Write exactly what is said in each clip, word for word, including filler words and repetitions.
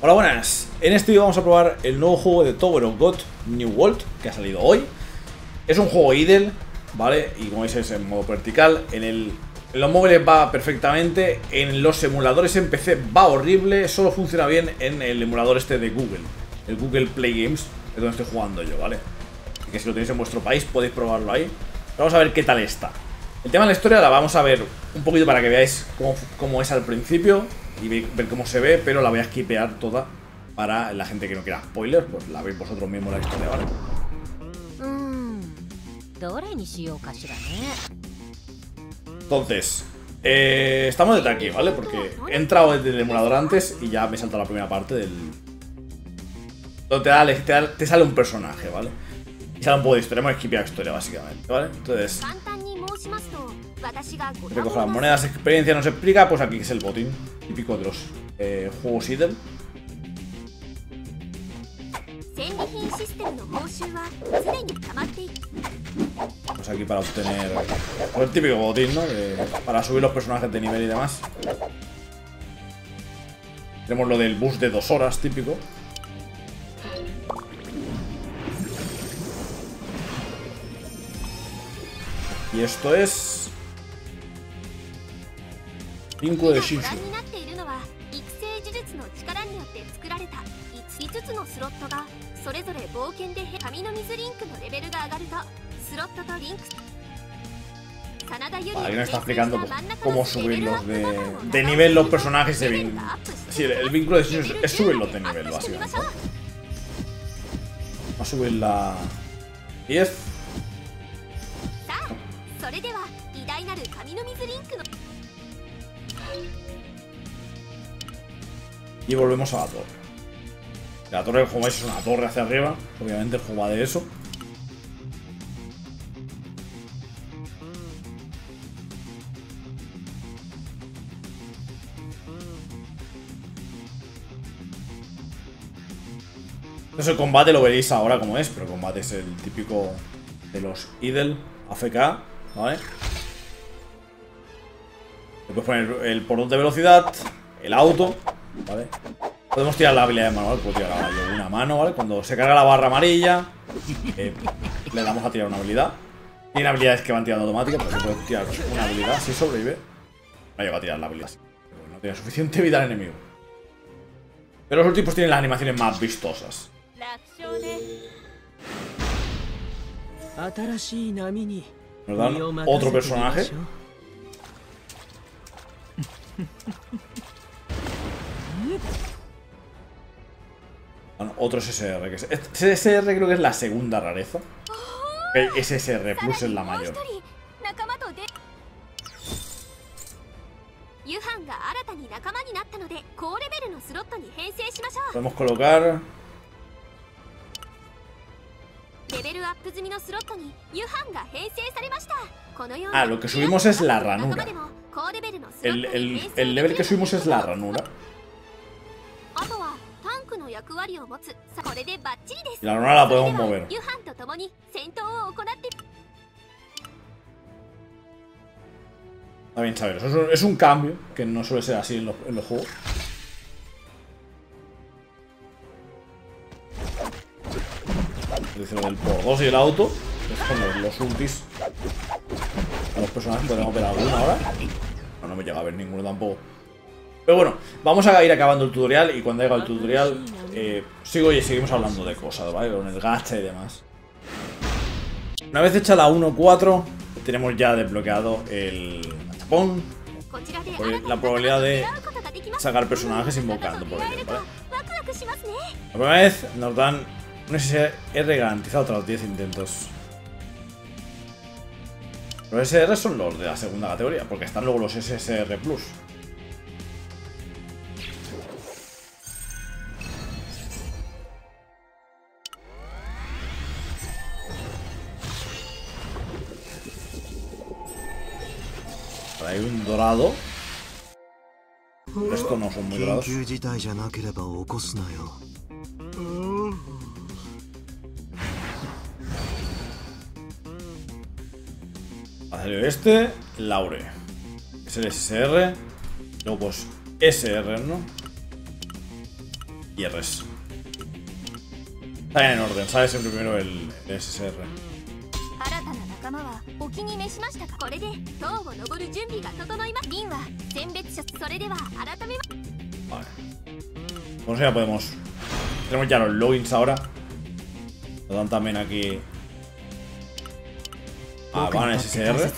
Hola, buenas. En este vídeo vamos a probar el nuevo juego de Tower of God New World que ha salido hoy. Es un juego idle, ¿vale? Y como veis es en modo vertical. En, el, en los móviles va perfectamente. En los emuladores en P C va horrible. Solo funciona bien en el emulador este de Google, el Google Play Games, es donde estoy jugando yo, ¿vale? Y que si lo tenéis en vuestro país podéis probarlo ahí. Pero vamos a ver qué tal está. El tema de la historia la vamos a ver un poquito para que veáis cómo, cómo es al principio y ver cómo se ve, pero la voy a skipear toda para la gente que no quiera spoilers, pues la veis vosotros mismos la historia, ¿vale? Entonces, eh, estamos desde aquí, ¿vale? Porque he entrado desde el emulador antes y ya me he saltado la primera parte del... Donde te, da, te, da, te sale un personaje, ¿vale? Y sale un poco de historia, hemos skipeado historia básicamente, ¿vale? Entonces... recoge las monedas, experiencia nos explica, pues aquí es el botín típico de los eh, juegos idle. Pues aquí para obtener pues el típico botín, ¿no? De, para subir los personajes de nivel y demás. Tenemos lo del bus de dos horas típico. Y esto es... Vínculo de Shinshu. Vale, aquí nos está explicando cómo subirlos de, de nivel los personajes de vínculo. Sí, el vínculo de Shinshu es subirlos de nivel, básicamente. Va a subir la diez. Y volvemos a la torre. La torre, como veis, es una torre hacia arriba. Obviamente el juego va de eso. Entonces el combate lo veréis ahora como es, pero el combate es el típico de los idle, A F K, ¿vale? Le puedes poner el portón de velocidad, el auto, ¿vale? Podemos tirar la habilidad de manual, puedo tirar de una mano, ¿vale? Cuando se carga la barra amarilla, eh, le damos a tirar una habilidad. Tiene habilidades que van tirando automáticas, pero se puede tirar una habilidad, si sobrevive. No llega a tirar la habilidad, porque no tiene suficiente vida al enemigo. Pero los últimos tienen las animaciones más vistosas. Nos dan otro personaje. Bueno, otro S S R. Que es, S S R creo que es la segunda rareza. El S S R Plus es la mayor. Podemos colocar... Ah, lo que subimos es la ranura. El, el, el level que subimos es la ranura. Y la ranura la podemos mover. Está bien saber, eso es un, es un cambio que no suele ser así en los, en los juegos. Dice lo del por dos y el auto. Son los, los ultis a los personajes. ¿Podemos ver alguno ahora? No, no me llega a ver ninguno tampoco. Pero bueno, vamos a ir acabando el tutorial. Y cuando haya el tutorial eh, sigo y seguimos hablando de cosas, ¿vale? Con el gacha y demás. Una vez hecha la uno cuatro, tenemos ya desbloqueado el gachapón, la probabilidad de sacar personajes invocando por ello, ¿vale? La primera vez nos dan un S S R garantizado tras diez intentos. Los S S R son los de la segunda categoría, porque están luego los S S R Plus. Ahora hay un dorado. Estos no son muy dorados. Salió este, Laure. Es el S S R. Luego pues S R, ¿no? y Rs. Está bien en orden, ¿sabes? Siempre primero el, el S S R. Vale. Pues ya podemos. Tenemos ya los logins ahora. Nos dan también aquí. Ah, van S S R.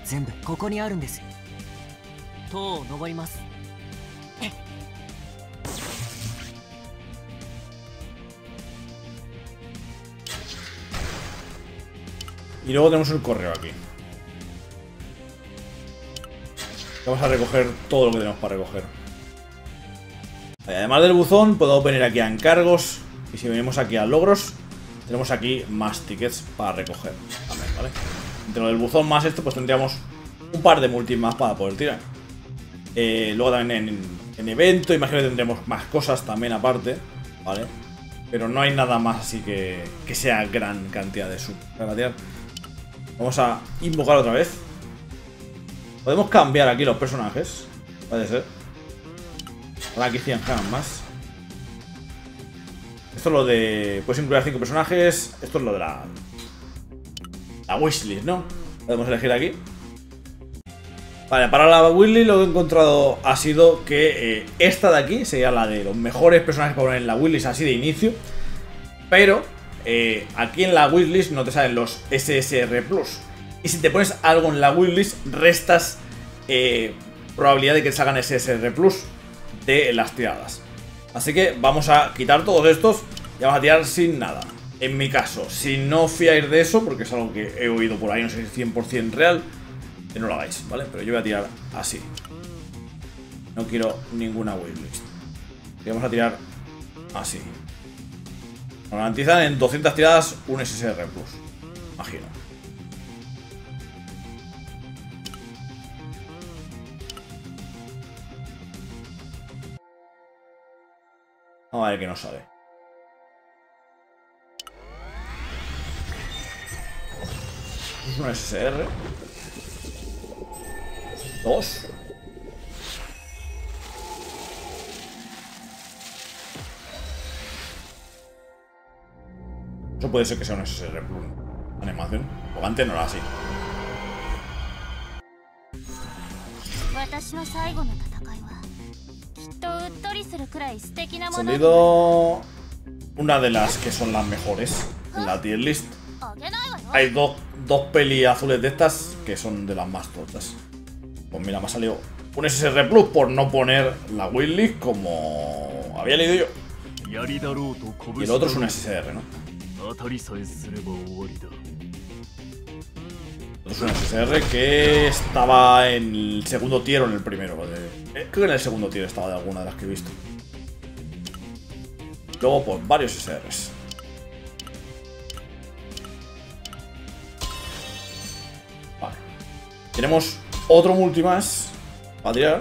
Y luego tenemos el correo aquí. Vamos a recoger todo lo que tenemos para recoger. Además del buzón, podemos venir aquí a encargos. Y si venimos aquí a logros, tenemos aquí más tickets para recoger también, ¿vale? Entre lo del buzón más esto, pues tendríamos un par de multis más para poder tirar. Eh, luego también en, en evento, imagino que tendremos más cosas también aparte, ¿vale? Pero no hay nada más así que, que sea gran cantidad de sub para tirar. Vamos a invocar otra vez. Podemos cambiar aquí los personajes. Puede ser. Ahora aquí cien gemas más. Esto es lo de... Puedes incluir a cinco personajes. Esto es lo de la... La wishlist, ¿no? Podemos elegir aquí. Vale, para la wishlist lo que he encontrado ha sido que eh, esta de aquí sería la de los mejores personajes para poner en la wishlist así de inicio. Pero eh, aquí en la wishlist no te salen los S S R plus. Y si te pones algo en la wishlist, restas eh, probabilidad de que te salgan S S R plus de las tiradas. Así que vamos a quitar todos estos y vamos a tirar sin nada. En mi caso, si no fiáis de eso, porque es algo que he oído por ahí, no sé si es cien por cien real, que no lo hagáis, ¿vale? Pero yo voy a tirar así. No quiero ninguna wishlist. Y vamos a tirar así. Nos garantizan en doscientas tiradas un S S R plus, imagino. Vamos a ver qué nos sale. Es un S S R. Dos. Eso puede ser que sea un S S R plus. Animación. Porque antes no era así. Ha salido una de las que son las mejores en la tier list. Hay dos, dos peli azules de estas que son de las más totas. Pues mira, me ha salido un S S R plus por no poner la wishlist como había leído yo. Y el otro es un S S R, ¿no? El otro es un S S R que estaba en el segundo tier o en el primero. Creo que en el segundo tier estaba de alguna de las que he visto. Luego, pues, varios S S Rs. Vale. Tenemos otro multi más para tirar.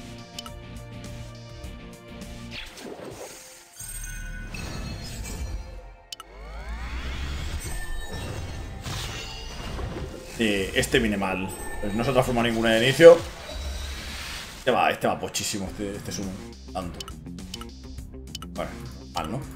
Eh, este viene mal. Pues no se transforma ninguna de inicio. Este va, este va pochísimo, este, este sumo. Tanto. Bueno, mal, ¿no?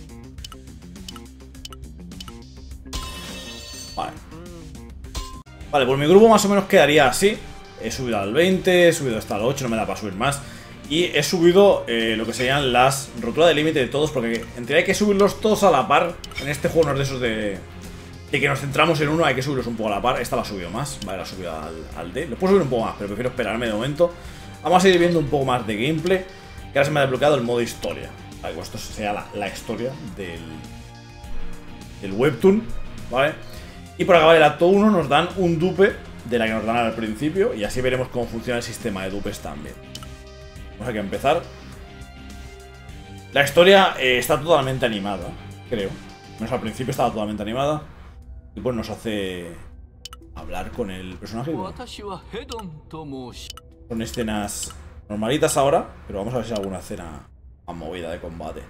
Vale. Vale, pues mi grupo más o menos quedaría así. He subido al veinte, he subido hasta el ocho, no me da para subir más. Y he subido eh, lo que serían las roturas de límite de todos, porque en teoría hay que subirlos todos a la par. En este juego no es de esos de... de que nos centramos en uno, hay que subirlos un poco a la par. Esta la he subido más, vale, la he subido al, al D. Lo puedo subir un poco más, pero prefiero esperarme de momento. Vamos a seguir viendo un poco más de gameplay. Que ahora se me ha desbloqueado el modo historia. Vale, pues esto sería la, la historia del, del webtoon, ¿vale? Y por acabar el acto uno nos dan un dupe de la que nos dan al principio. Y así veremos cómo funciona el sistema de dupes también. Vamos aquí a empezar. La historia eh, está totalmente animada, creo. Menos al principio estaba totalmente animada. Y pues nos hace hablar con el personaje. Con escenas normalitas ahora, pero vamos a ver si hay alguna escena más movida de combate.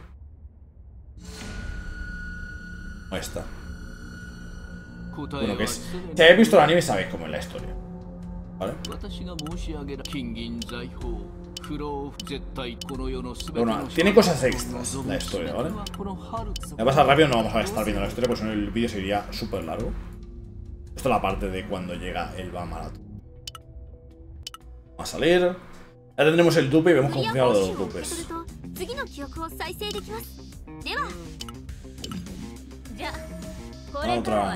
Ahí está. Bueno, que es... Si habéis visto el anime sabéis cómo es la historia, ¿vale? Bueno, tiene cosas extras la historia, ¿vale? Me pasa rápido, no vamos a estar viendo la historia, pues en el vídeo sería súper largo. Esto es la parte de cuando llega el Bamarato. Vamos a salir. Ya tendremos el dupe y vemos cómo funciona lo de los dupes. Otra.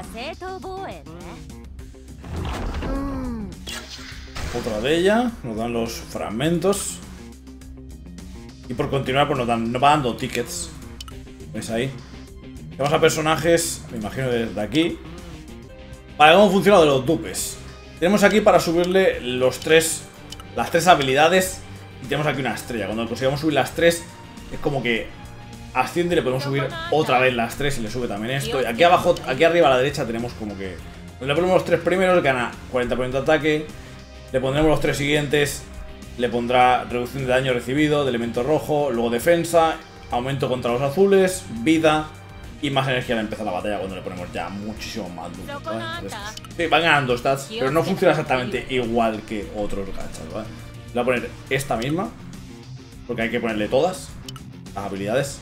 Otra de ella. Nos dan los fragmentos. Y por continuar, pues nos, dan, nos va dando tickets. ¿Veis ahí? Vamos a personajes, me imagino desde aquí. Vale, ¿cómo funciona lo de los dupes? Tenemos aquí para subirle los tres, las tres habilidades. Y tenemos aquí una estrella. Cuando consigamos subir las tres, es como que asciende y le podemos subir otra vez las tres y le sube también esto. Y aquí abajo, aquí arriba a la derecha tenemos como que... Le ponemos los tres primeros, gana cuarenta por ciento de ataque. Le pondremos los tres siguientes, le pondrá reducción de daño recibido, de elemento rojo, luego defensa, aumento contra los azules, vida y más energía al empezar la batalla cuando le ponemos ya muchísimo más duro, ¿vale? Entonces, sí, van ganando stats, pero no funciona exactamente igual que otros gachas, ¿vale? Le voy a poner esta misma, porque hay que ponerle todas las habilidades.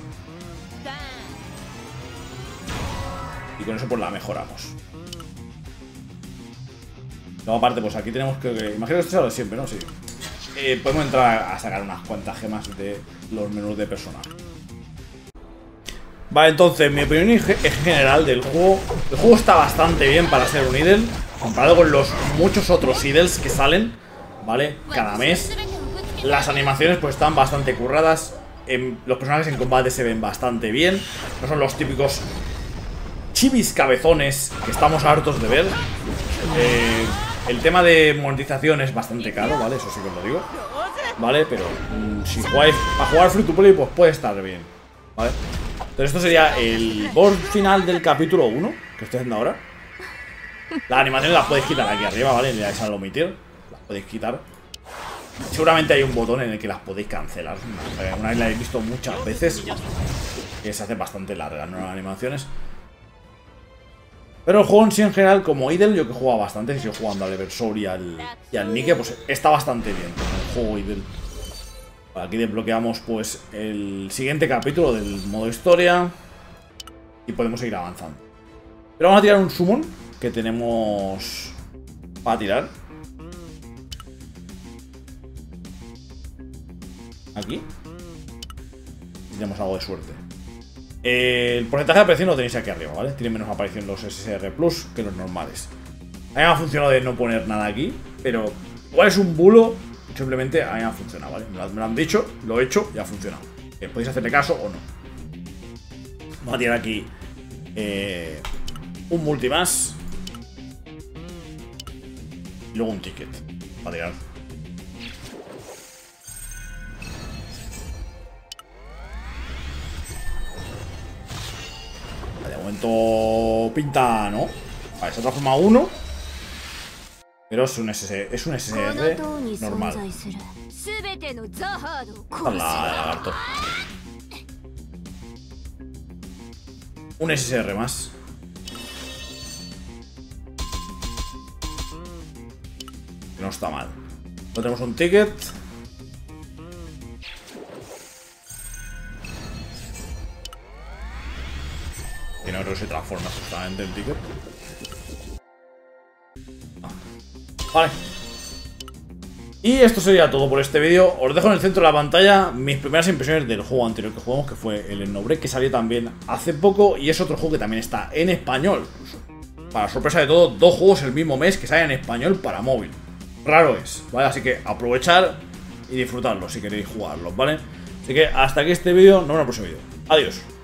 Y con eso pues la mejoramos. Luego aparte, pues aquí tenemos que... que imagino que esto es lo de siempre, ¿no? Sí. Eh, podemos entrar a sacar unas cuantas gemas de los menús de personaje. Vale, entonces, mi opinión en general del juego. El juego está bastante bien para ser un idle, comparado con los muchos otros idles que salen, ¿vale? Cada mes. Las animaciones pues están bastante curradas. En, los personajes en combate se ven bastante bien. No son los típicos chivis cabezones que estamos hartos de ver. Eh... El tema de monetización es bastante caro, ¿vale? Eso sí que os lo digo, ¿vale? Pero mmm, si jugáis para jugar free to play, pues puede estar bien, ¿vale? Entonces esto sería el boss final del capítulo uno que estoy haciendo ahora. Las animaciones las podéis quitar aquí arriba, ¿vale? Le dais al omitir, las podéis quitar. Seguramente hay un botón en el que las podéis cancelar. Una vez la he visto muchas veces, que se hace bastante larga, ¿no? Las animaciones. Pero el juego en sí en general, como idle, yo que he jugado bastante, estoy jugando al Eversoul y al, y al Nike, pues está bastante bien el juego idle. Aquí desbloqueamos pues el siguiente capítulo del modo historia y podemos seguir avanzando. Pero vamos a tirar un summon que tenemos para tirar. Aquí. Y tenemos algo de suerte. El porcentaje de aparición lo tenéis aquí arriba, ¿vale? Tiene menos aparición los S S R Plus que los normales. A mí me ha funcionado de no poner nada aquí, pero igual es un bulo, simplemente a mí me ha funcionado, ¿vale? Me lo, me lo han dicho, lo he hecho y ha funcionado. Eh, podéis hacerle caso o no. Vamos a tirar aquí eh, un multi más y luego un ticket para tirar. De momento pinta, ¿no? Vale, se transforma uno. Pero es un S S, es un S S R normal. Hola, lagarto. Un S S R más. Que no está mal. No tenemos un ticket. Y no creo que se transforma justamente el ticket. Ah. Vale. Y esto sería todo por este vídeo. Os dejo en el centro de la pantalla mis primeras impresiones del juego anterior que jugamos, que fue el Xenoblade, que salió también hace poco. Y es otro juego que también está en español. Para sorpresa de todo, dos juegos el mismo mes que salen en español para móvil. Raro es, ¿vale? Así que aprovechar y disfrutarlos si queréis jugarlos, ¿vale? Así que hasta aquí este vídeo, nos vemos en el próximo vídeo. Adiós.